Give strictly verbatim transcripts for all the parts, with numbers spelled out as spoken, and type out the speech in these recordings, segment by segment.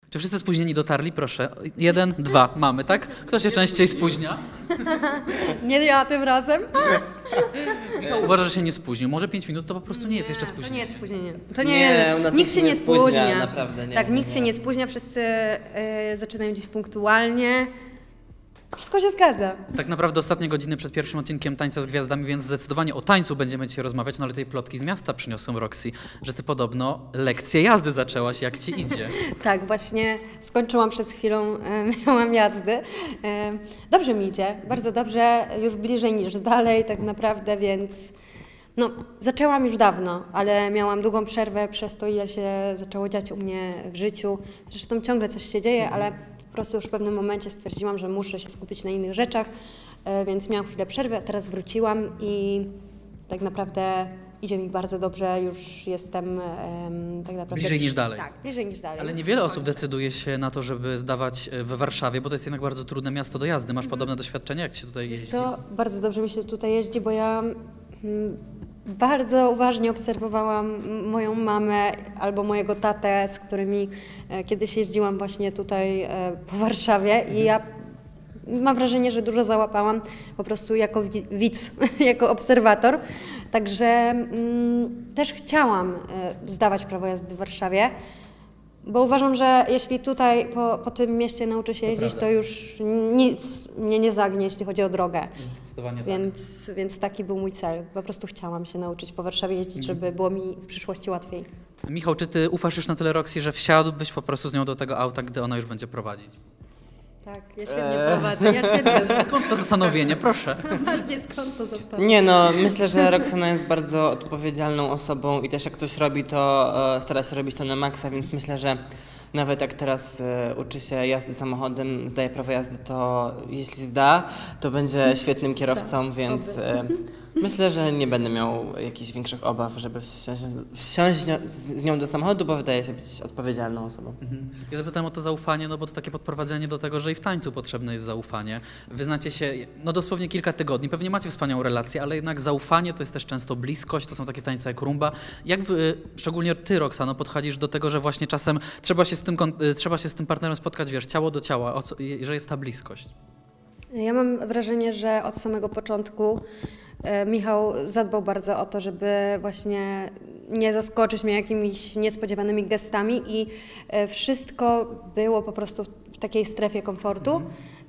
Czy wszyscy spóźnieni dotarli? Proszę. Jeden, dwa. Mamy, tak? Kto się częściej spóźnia? Nie ja tym razem. Michał uważa, że się nie spóźnił. Może pięć minut to po prostu nie, nie jest jeszcze To spóźnienie. nie jest spóźnienie. To nie, Nie, u nas nikt nikt się nie nie spóźnia, spóźnia. naprawdę nie, Tak, nie, nikt nie. się nie spóźnia, wszyscy y, zaczynają gdzieś punktualnie. Wszystko się zgadza. Tak naprawdę ostatnie godziny przed pierwszym odcinkiem Tańca z Gwiazdami, więc zdecydowanie o tańcu będziemy dzisiaj rozmawiać, no ale tej plotki z miasta przyniosą, Roxy, że ty podobno lekcję jazdy zaczęłaś, jak ci idzie. Tak, właśnie skończyłam przed chwilą, e, miałam jazdy. E, dobrze mi idzie, bardzo dobrze, już bliżej niż dalej tak naprawdę, więc no, zaczęłam już dawno, ale miałam długą przerwę przez to, ile się zaczęło dziać u mnie w życiu. Zresztą ciągle coś się dzieje, ale po prostu już w pewnym momencie stwierdziłam, że muszę się skupić na innych rzeczach, e, więc miałam chwilę przerwy, a teraz wróciłam i tak naprawdę idzie mi bardzo dobrze, już jestem em, tak naprawdę... Bliżej niż dalej. Tak, bliżej niż dalej. Ale niewiele osób decyduje się na to, żeby zdawać we Warszawie, bo to jest jednak bardzo trudne miasto do jazdy. Masz podobne doświadczenia, jak ci się tutaj jeździ? Co? Bardzo dobrze mi się tutaj jeździ, bo ja mm, bardzo uważnie obserwowałam m- moją mamę albo mojego tatę, z którymi e, kiedyś jeździłam właśnie tutaj e, po Warszawie i ja mam wrażenie, że dużo załapałam po prostu jako wi- widz, jako obserwator. Także mm, też chciałam e, zdawać prawo jazdy w Warszawie, bo uważam, że jeśli tutaj po, po tym mieście nauczę się jeździć, prawda. to już nic mnie nie zagnie, jeśli chodzi o drogę. Zdecydowanie tak. Więc, więc taki był mój cel. Po prostu chciałam się nauczyć po Warszawie jeździć, żeby było mi w przyszłości łatwiej. Michał, czy ty ufasz już na tyle Roxy, że wsiadłbyś po prostu z nią do tego auta, gdy ona już będzie prowadzić? Tak, ja świetnie prowadzę, ja świetnie. Skąd to zastanowienie? Proszę. Właśnie skąd to zostało? Nie no, myślę, że Roxana jest bardzo odpowiedzialną osobą i też jak coś robi, to e, stara się robić to na maksa, więc myślę, że nawet jak teraz e, uczy się jazdy samochodem, zdaje prawo jazdy, to jeśli zda, to będzie świetnym kierowcą, więc e, myślę, że nie będę miał jakichś większych obaw, żeby wsiąść, wsiąść z nią do samochodu, bo wydaje się być odpowiedzialną osobą. Mhm. Ja zapytałem o to zaufanie, no bo to takie podprowadzenie do tego, że i w tańcu potrzebne jest zaufanie. Wy znacie się no dosłownie kilka tygodni, pewnie macie wspaniałą relację, ale jednak zaufanie to jest też często bliskość, to są takie tańce jak rumba. Jak wy, szczególnie ty, Roxano, podchodzisz do tego, że właśnie czasem trzeba się z tym, kon- trzeba się z tym partnerem spotkać, wiesz, ciało do ciała, o co, i- że jest ta bliskość? Ja mam wrażenie, że od samego początku e, Michał zadbał bardzo o to, żeby właśnie nie zaskoczyć mnie jakimiś niespodziewanymi gestami i e, wszystko było po prostu w takiej strefie komfortu.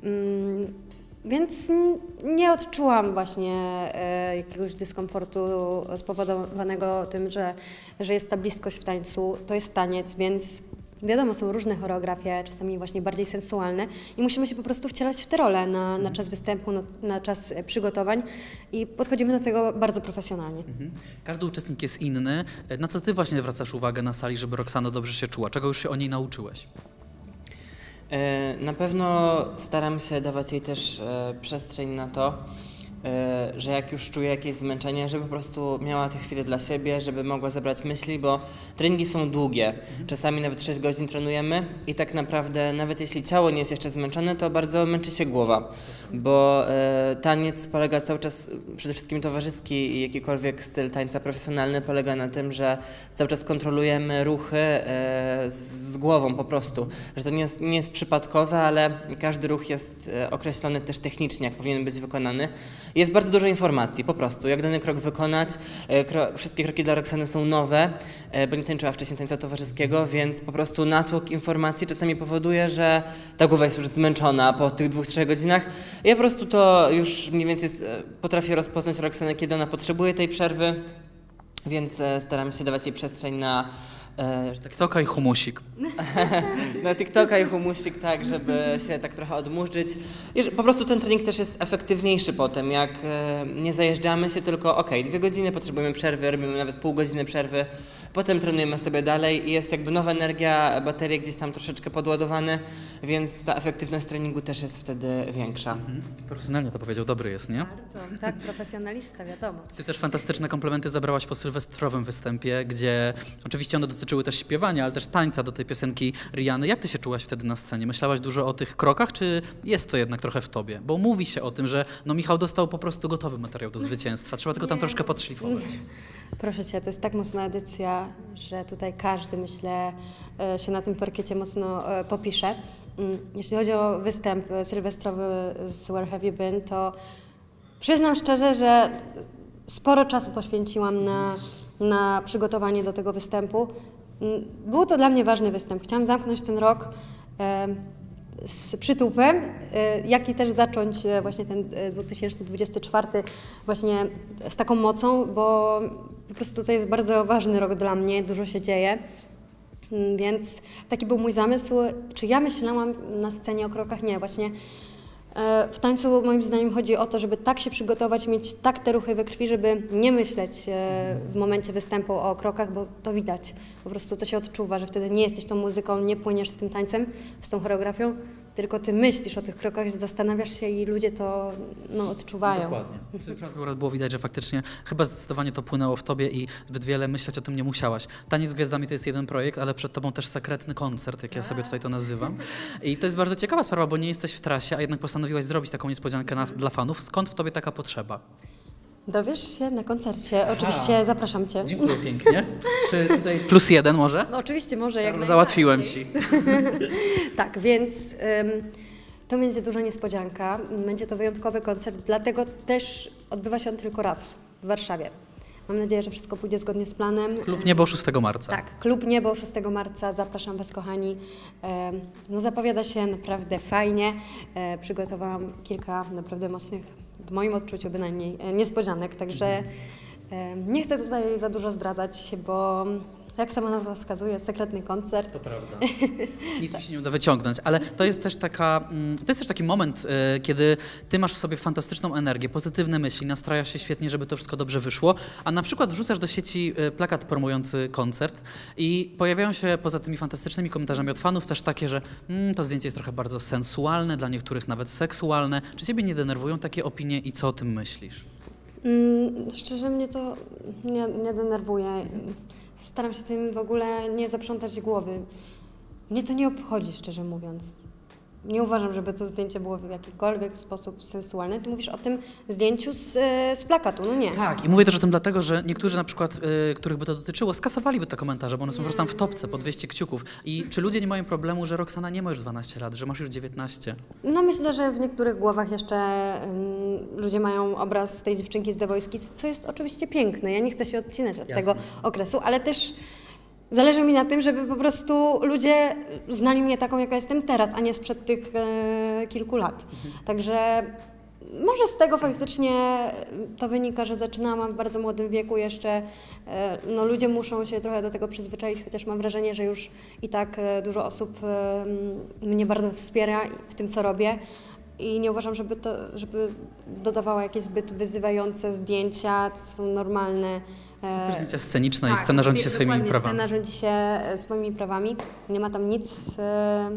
Mm, Więc n- nie odczułam właśnie e, jakiegoś dyskomfortu spowodowanego tym, że, że jest ta bliskość w tańcu. To jest taniec, więc wiadomo, są różne choreografie, czasami właśnie bardziej sensualne i musimy się po prostu wcielać w te role na, na czas występu, na, na czas e, przygotowań i podchodzimy do tego bardzo profesjonalnie. Mhm. Każdy uczestnik jest inny. Na co ty właśnie zwracasz uwagę na sali, żeby Roxano dobrze się czuła? Czego już się o niej nauczyłeś? E, Na pewno staram się dawać jej też e, przestrzeń na to, e, że jak już czuje jakieś zmęczenie, żeby po prostu miała te chwile dla siebie, żeby mogła zebrać myśli, bo treningi są długie. Czasami nawet sześć godzin trenujemy i tak naprawdę nawet jeśli ciało nie jest jeszcze zmęczone, to bardzo męczy się głowa, bo e, taniec polega cały czas, przede wszystkim towarzyski i jakikolwiek styl tańca profesjonalny polega na tym, że cały czas kontrolujemy ruchy e, z głową po prostu, że to nie jest, nie jest przypadkowe, ale każdy ruch jest e, określony też technicznie, jak powinien być wykonany. Jest bardzo dużo informacji, po prostu, jak dany krok wykonać. E, kro, wszystkie kroki dla Roxany są nowe, e, bo nie tańczyła wcześniej tańca towarzyskiego, więc po prostu natłok informacji czasami powoduje, że ta głowa jest już zmęczona po tych dwóch, trzech godzinach. Ja po prostu to już mniej więcej e, potrafię rozpoznać Roxanę, kiedy ona potrzebuje tej przerwy, więc e, staram się dawać jej przestrzeń na e, TikToka i humusik. na TikToka i humusik, tak, żeby się tak trochę odmurzyć. I że po prostu ten trening też jest efektywniejszy potem, jak e, nie zajeżdżamy się, tylko okej, dwie godziny, potrzebujemy przerwy, robimy nawet pół godziny przerwy, potem trenujemy sobie dalej i jest jakby nowa energia, baterie gdzieś tam troszeczkę podładowane, więc ta efektywność treningu też jest wtedy większa. Mhm. Profesjonalnie to powiedział, dobry jest, nie? Bardzo, tak, profesjonalista, wiadomo. Ty też fantastyczne komplementy zabrałaś po sylwestrowym występie, gdzie oczywiście one dotyczyły dotyczyły też śpiewania, ale też tańca do tej piosenki Rihanny. Jak ty się czułaś wtedy na scenie? Myślałaś dużo o tych krokach, czy jest to jednak trochę w tobie? Bo mówi się o tym, że no Michał dostał po prostu gotowy materiał do zwycięstwa. Trzeba tylko tam Nie. troszkę podszlifować. Proszę cię, to jest tak mocna edycja, że tutaj każdy, myślę, e, się na tym parkiecie mocno e, popisze. Mm, Jeśli chodzi o występ e, sylwestrowy z Where Have You Been, to przyznam szczerze, że sporo czasu poświęciłam na, na przygotowanie do tego występu. Mm, Był to dla mnie ważny występ. Chciałam zamknąć ten rok e, z przytupem, e, jak i też zacząć e, właśnie ten e, dwa tysiące dwudziesty czwarty właśnie z taką mocą, bo po prostu to jest bardzo ważny rok dla mnie, dużo się dzieje. Mm, Więc taki był mój zamysł. Czy ja myślałam na scenie o krokach? Nie, właśnie e, w tańcu moim zdaniem chodzi o to, żeby tak się przygotować, mieć tak te ruchy we krwi, żeby nie myśleć e, w momencie występu o krokach, bo to widać. Po prostu to się odczuwa, że wtedy nie jesteś tą muzyką, nie płyniesz z tym tańcem, z tą choreografią, tylko ty myślisz o tych krokach, zastanawiasz się i ludzie to no, odczuwają. Dokładnie. W tym przypadku akurat było widać, że faktycznie chyba zdecydowanie to płynęło w tobie i zbyt wiele myśleć o tym nie musiałaś. Taniec z Gwiazdami to jest jeden projekt, ale przed tobą też sekretny koncert, jak ja sobie tutaj to nazywam. I to jest bardzo ciekawa sprawa, bo nie jesteś w trasie, a jednak postanowiłaś zrobić taką niespodziankę na, dla fanów. Skąd w tobie taka potrzeba? Dowiesz się na koncercie. Oczywiście zapraszam cię. Dziękuję pięknie. Czy tutaj plus jeden może? No, oczywiście może jak Załatwiłem najbardziej. ci. Tak, więc ym, to będzie duża niespodzianka. Będzie to wyjątkowy koncert, dlatego też odbywa się on tylko raz w Warszawie. Mam nadzieję, że wszystko pójdzie zgodnie z planem. Klub Niebo szóstego marca. Tak, Klub Niebo szóstego marca. Zapraszam Was, kochani. Ym, No, zapowiada się naprawdę fajnie. E, Przygotowałam kilka naprawdę mocnych, w moim odczuciu bynajmniej, e, niespodzianek, także e, nie chcę tutaj za dużo zdradzać, bo jak sama nazwa wskazuje, sekretny koncert. To prawda. Nic mi się nie uda wyciągnąć, ale to jest też taka, mm, to jest też taki moment, y, kiedy ty masz w sobie fantastyczną energię, pozytywne myśli, nastrajasz się świetnie, żeby to wszystko dobrze wyszło, a na przykład wrzucasz do sieci y, plakat promujący koncert i pojawiają się poza tymi fantastycznymi komentarzami od fanów też takie, że mm, to zdjęcie jest trochę bardzo sensualne, dla niektórych nawet seksualne. Czy ciebie nie denerwują takie opinie i co o tym myślisz? Mm, Szczerze mnie to nie, nie denerwuje. Staram się tym w ogóle nie zaprzątać głowy. Mnie to nie obchodzi, szczerze mówiąc. Nie uważam, żeby to zdjęcie było w jakikolwiek sposób sensualne. Ty mówisz o tym zdjęciu z, z plakatu, no nie. Tak, i mówię też o tym dlatego, że niektórzy na przykład, y, których by to dotyczyło, skasowaliby te komentarze, bo one są po prostu tam w topce po dwieście kciuków. I czy ludzie nie mają problemu, że Roxana nie ma już dwanaście lat, że masz już dziewiętnaście? No myślę, że w niektórych głowach jeszcze ym, ludzie mają obraz tej dziewczynki z The Voice Kids, co jest oczywiście piękne. Ja nie chcę się odcinać od Jasne. tego okresu, ale też zależy mi na tym, żeby po prostu ludzie znali mnie taką, jaka jestem teraz, a nie sprzed tych e, kilku lat. Także może z tego faktycznie to wynika, że zaczynałam w bardzo młodym wieku jeszcze. E, no, ludzie muszą się trochę do tego przyzwyczaić, chociaż mam wrażenie, że już i tak e, dużo osób e, mnie bardzo wspiera w tym, co robię. I nie uważam, żeby, to, żeby dodawała jakieś zbyt wyzywające zdjęcia, to są normalne. Są też zdjęcia sceniczne i Tak, scena rządzi się dokładnie, swoimi prawami. Scena rządzi się e, swoimi prawami. Nie ma tam nic e,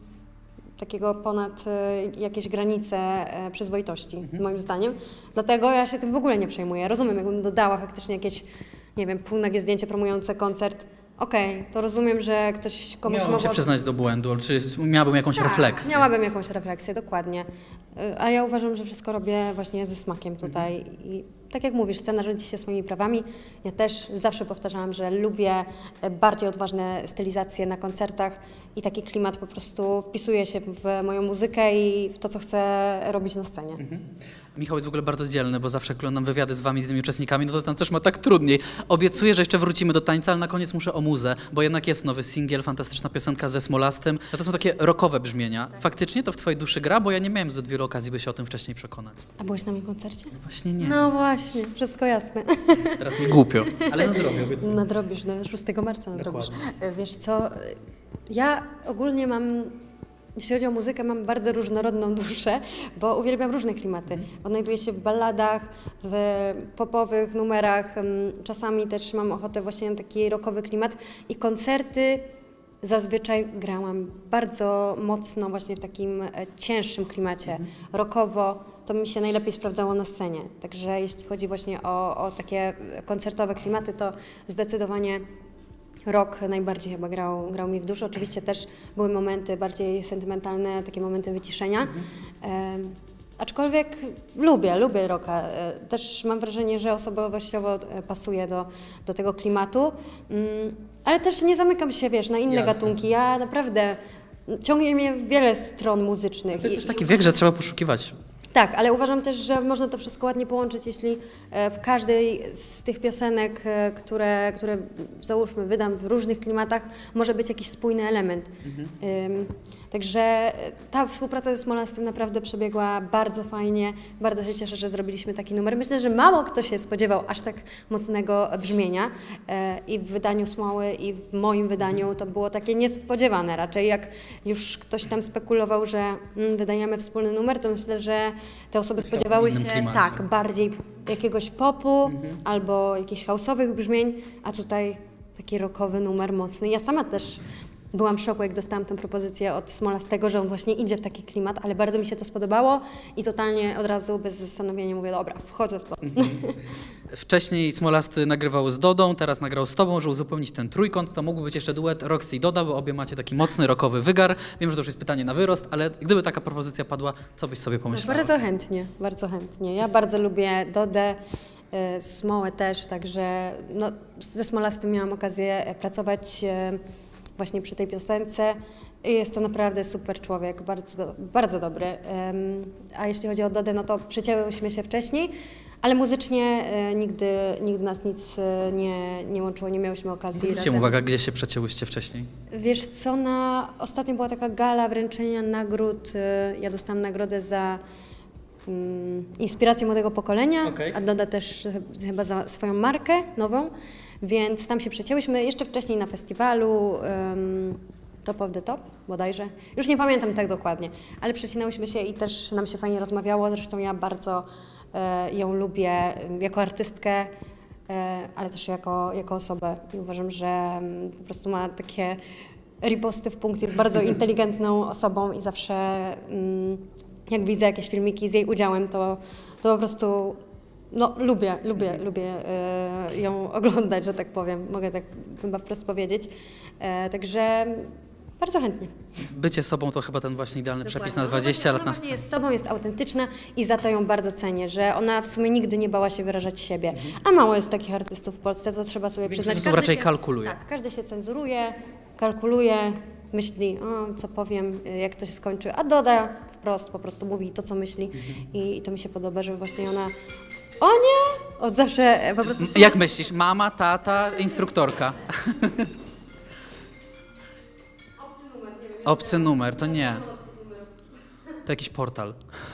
takiego ponad e, jakieś granice e, przyzwoitości, Mhm. moim zdaniem. Dlatego ja się tym w ogóle nie przejmuję. Rozumiem, jakbym dodała faktycznie jakieś, nie wiem, półnagie zdjęcie promujące koncert. Okej, to rozumiem, że ktoś komuś Miałabym się mogło... przyznać do błędu, czy miałabym jakąś Tak, refleksję? miałabym jakąś refleksję, dokładnie. Y, A ja uważam, że wszystko robię właśnie ze smakiem tutaj. I tak jak mówisz, scena rządzi się swoimi prawami. Ja też zawsze powtarzałam, że lubię e, bardziej odważne stylizacje na koncertach i taki klimat po prostu wpisuje się w moją muzykę i w to, co chcę robić na scenie. Mhm. Michał jest w ogóle bardzo dzielny, bo zawsze jak oglądam wywiady z wami, z innymi uczestnikami, no to tam też ma tak trudniej. Obiecuję, że jeszcze wrócimy do tańca, ale na koniec muszę o muzę, bo jednak jest nowy singiel, fantastyczna piosenka ze Smolastym. No to są takie rockowe brzmienia. Faktycznie to w twojej duszy gra, bo ja nie miałem zbyt wielu okazji, by się o tym wcześniej przekonać. A byłeś na moim koncercie? Właśnie nie. No właśnie, wszystko jasne. Teraz mi głupio, ale nadrobię, obiecuję. Nadrobisz, no, szóstego marca nadrobisz. Dokładnie. E, Wiesz co, e, ja ogólnie mam, jeśli chodzi o muzykę, mam bardzo różnorodną duszę, bo uwielbiam różne klimaty. Odnajduję się w balladach, w popowych numerach, em, czasami też mam ochotę właśnie na taki rockowy klimat i koncerty zazwyczaj grałam bardzo mocno właśnie w takim e, cięższym klimacie, rockowo. To mi się najlepiej sprawdzało na scenie. Także jeśli chodzi właśnie o, o takie koncertowe klimaty, to zdecydowanie Rok najbardziej chyba grał, grał mi w duszę. Oczywiście też były momenty bardziej sentymentalne, takie momenty wyciszenia. Mhm. E, aczkolwiek lubię, lubię rocka. E, też mam wrażenie, że osobowościowo pasuje do, do tego klimatu. Mm, ale też nie zamykam się, wiesz, na inne Jasne. gatunki. Ja naprawdę ciągnie mnie w wiele stron muzycznych. To jest też taki wiek, że trzeba poszukiwać. Tak, ale uważam też, że można to wszystko ładnie połączyć, jeśli w każdej z tych piosenek, które, które załóżmy wydam w różnych klimatach, może być jakiś spójny element. Mhm. Um, także ta współpraca ze Smolastym naprawdę przebiegła bardzo fajnie. Bardzo się cieszę, że zrobiliśmy taki numer. Myślę, że mało kto się spodziewał aż tak mocnego brzmienia e, i w wydaniu Smoły, i w moim wydaniu to było takie niespodziewane. Raczej jak już ktoś tam spekulował, że mm, wydajemy wspólny numer, to myślę, że te osoby spodziewały się tak, bardziej jakiegoś popu mhm. albo jakichś house'owych brzmień, a tutaj taki rockowy numer mocny. Ja sama też byłam w szoku, jak dostałam tę propozycję od Smolastego, że on właśnie idzie w taki klimat, ale bardzo mi się to spodobało i totalnie od razu bez zastanowienia mówię, dobra, wchodzę w to. Mhm. Wcześniej Smolasty nagrywał z Dodą, teraz nagrał z tobą, żeby uzupełnić ten trójkąt. To mógłby być jeszcze duet Roxy i Doda, bo obie macie taki mocny rockowy wygar. Wiem, że to już jest pytanie na wyrost, ale gdyby taka propozycja padła, co byś sobie pomyślała? Bardzo chętnie, bardzo chętnie. Ja bardzo lubię Dodę, y, Smołę też, także no, ze Smolastym miałam okazję pracować y, właśnie przy tej piosence. Jest to naprawdę super człowiek, bardzo, bardzo dobry. Um, a jeśli chodzi o Dodę, no to przecięłyśmy się wcześniej, ale muzycznie e, nigdy, nigdy nas nic e, nie, nie łączyło, nie miałyśmy okazji Zwróćcie razem. uwagę, gdzie się przecięłyście wcześniej? Wiesz co, na, ostatnio była taka gala wręczenia nagród. E, ja dostałam nagrodę za mm, inspirację młodego pokolenia, okay. a Doda też chyba za swoją markę nową, więc tam się przecięłyśmy jeszcze wcześniej na festiwalu. Um, Top of the Top bodajże. Już nie pamiętam tak dokładnie, ale przecinałyśmy się i też nam się fajnie rozmawiało. Zresztą ja bardzo e, ją lubię jako artystkę, e, ale też jako, jako osobę. I uważam, że m, po prostu ma takie riposty w punkt. Jest bardzo inteligentną osobą i zawsze m, jak widzę jakieś filmiki z jej udziałem, to, to po prostu no, lubię, lubię, lubię e, ją oglądać, że tak powiem. Mogę tak chyba wprost powiedzieć. E, także bardzo chętnie. Bycie sobą to chyba ten właśnie idealny Dokładnie. przepis na dwadzieścia lat na scenę. Jest sobą, jest autentyczna i za to ją bardzo cenię, że ona w sumie nigdy nie bała się wyrażać siebie. Mhm. A mało jest takich artystów w Polsce, to trzeba sobie przyznać. Każdy raczej się, kalkuluje. Tak, każdy się cenzuruje, kalkuluje, myśli, o, co powiem, jak to się skończy, a Doda wprost po prostu mówi to, co myśli mhm. i, i to mi się podoba, że właśnie ona o nie! O, zawsze po prostu... Jak myślisz? Mama, tata, instruktorka? Obcy numer, nie wiem. Obcy numer, to nie. To jakiś portal.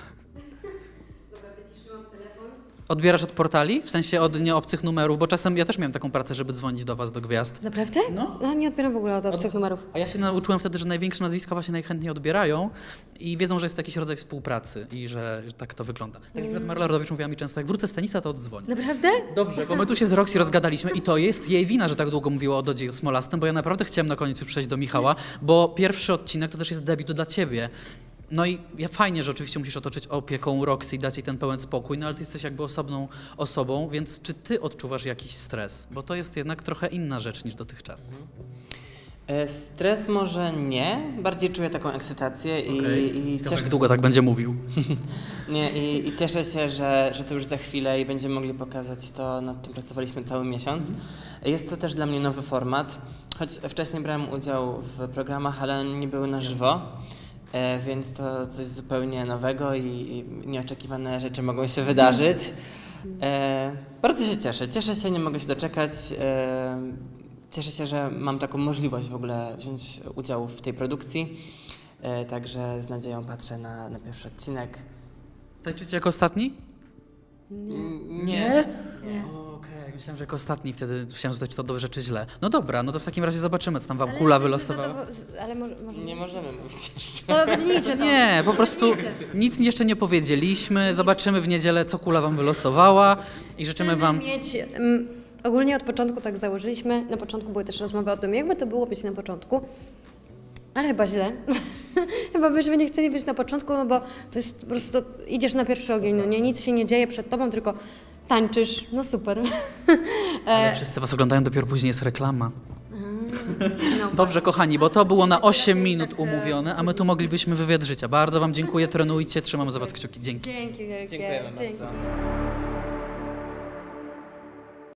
Dobra, wyciszyłam telefon. Odbierasz od portali? W sensie od nieobcych numerów? Bo czasem ja też miałem taką pracę, żeby dzwonić do was, do gwiazd. Naprawdę? No. Ja nie odbieram w ogóle od obcych od... numerów. A ja się nauczyłem wtedy, że największe nazwiska właśnie najchętniej odbierają i wiedzą, że jest to jakiś rodzaj współpracy i że, że tak to wygląda. Tak jak mm. Marla Rodowicz mówiła mi często, jak wrócę z tenisa, to oddzwonię. Naprawdę? Dobrze, bo my tu się z Roxy rozgadaliśmy i to jest jej wina, że tak długo mówiła o Dodzie Smolastym, bo ja naprawdę chciałem na koniec już przejść do Michała, bo pierwszy odcinek to też jest debiut dla ciebie. No i ja fajnie, że oczywiście musisz otoczyć opieką Roxy i dać jej ten pełen spokój, no ale ty jesteś jakby osobną osobą, więc czy ty odczuwasz jakiś stres? Bo to jest jednak trochę inna rzecz niż dotychczas. E, Stres może nie, bardziej czuję taką ekscytację i, okay. i cieszę... Jak długo tak będzie mówił? nie, i, i cieszę się, że, że to już za chwilę i będziemy mogli pokazać to, nad czym pracowaliśmy cały miesiąc. Jest to też dla mnie nowy format, choć wcześniej brałem udział w programach, ale nie były na żywo. E, więc to coś zupełnie nowego i, i nieoczekiwane rzeczy mogą się wydarzyć. E, bardzo się cieszę. Cieszę się, nie mogę się doczekać. E, cieszę się, że mam taką możliwość w ogóle wziąć udział w tej produkcji. E, także z nadzieją patrzę na, na pierwszy odcinek. Tańczycie jako ostatni? Nie. Nie? Nie. Okej, okay. Myślałem, że jako ostatni wtedy chciałem tutaj, czy to dobrze, czy źle. No dobra, no to w takim razie zobaczymy, co tam wam ale kula wylosowała. To, to, ale może, może... Nie możemy mówić jeszcze. To wydnijcie to. Nie, po prostu nic jeszcze nie powiedzieliśmy. Zobaczymy w niedzielę, co kula wam wylosowała i życzymy Chcemy wam... mieć, um, ogólnie od początku tak założyliśmy, na początku były też rozmowy o tym, jakby to było być na początku. Ale chyba źle. Chyba byśmy nie chcieli być na początku, no bo to jest po prostu, idziesz na pierwszy ogień, no nie, nic się nie dzieje przed tobą, tylko tańczysz, no super. Ale wszyscy was oglądają, dopiero później jest reklama. No, Dobrze, kochani, bo to było na Dziękuję, osiem lepiej minut tak, e, umówione, a my tu moglibyśmy wywiad życia. Bardzo wam dziękuję, trenujcie, trzymam za was kciuki. Dzięki. Dzięki wielkie. Dziękujemy Dzięki. bardzo.